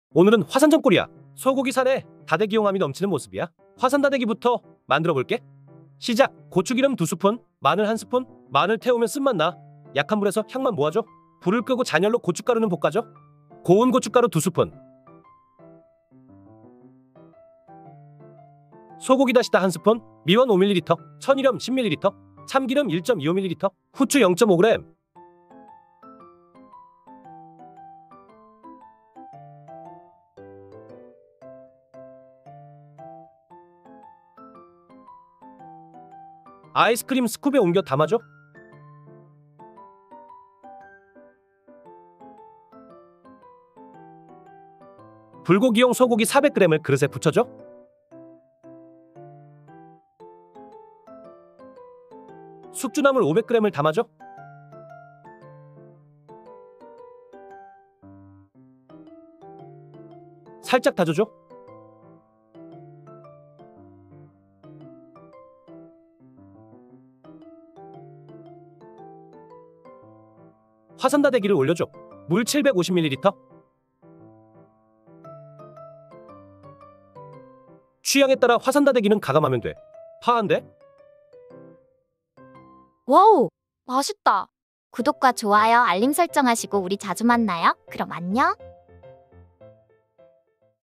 오늘은 화산전골이야. 소고기 살에 다대기용함이 넘치는 모습이야. 화산 다대기부터 만들어 볼게. 시작. 고추기름 2스푼, 마늘 1스푼. 마늘 태우면 쓴맛 나. 약한 불에서 향만 모아줘. 불을 끄고 잔열로 고춧가루는 볶아줘. 고운 고춧가루 2스푼. 소고기 다시다 1스푼, 미원 5ml, 천일염 10ml, 참기름 1.25ml, 후추 0.5g. 아이스크림 스쿱에 옮겨 담아줘. 불고기용 소고기 400g을 그릇에 붙여줘. 숙주나물 500g을 담아줘. 살짝 다져줘. 화산다대기를 올려줘. 물 750ml. 취향에 따라 화산다대기는 가감하면 돼. 파한데? 와우, 맛있다. 구독과 좋아요, 알림 설정하시고 우리 자주 만나요. 그럼 안녕.